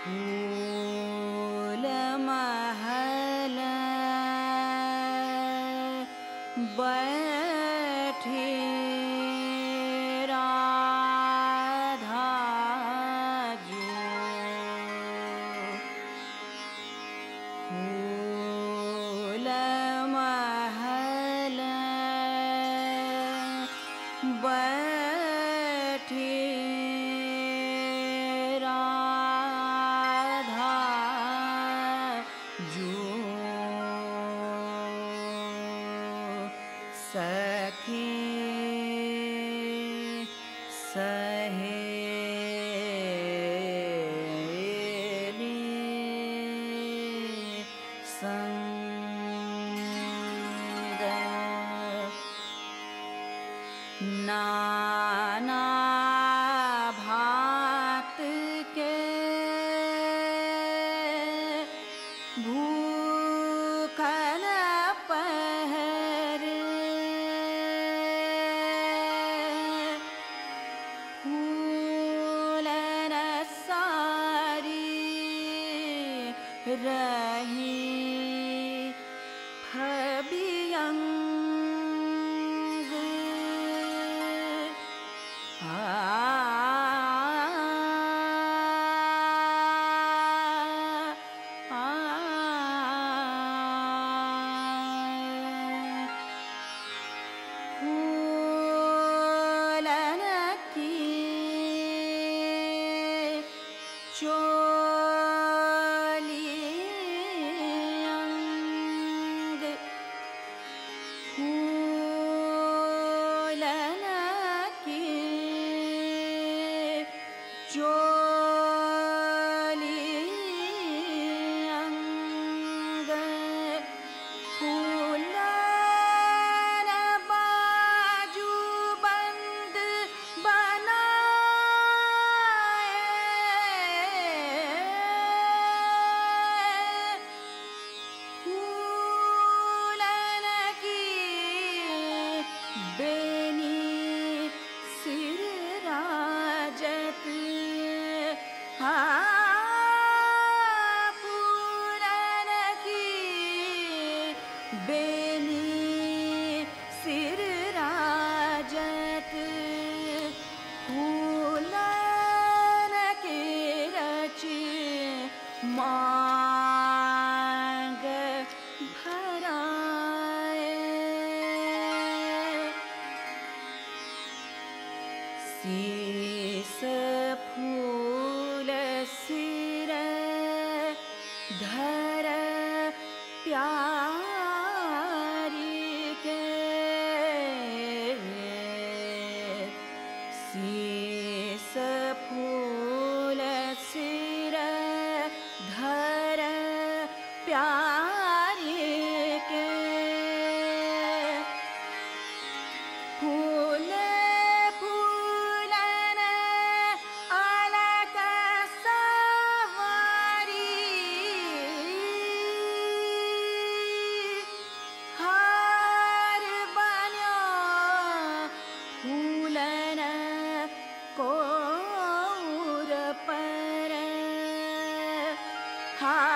फूल महल बैठी राधा जो, फूल महल बैठी राधा जो, सखी सहेली संग, नाना भात के भूखन पहर, फूलन सारी रही फबियंग, फूलन की चोली अंग, फूलन की चोली अंग, फूलन बाजू बंद बनाए, फूलन की बेनी सिर राजत, फूलन की बेनी सिर राजत, फूलन के रची मांग भराए, शीस फूल सिर धर प्यारी के, शीस फूल सिर धर प्यारी के, फूल फूलन अलग सवारी, हार बन्यो फूलन कोर पर, हार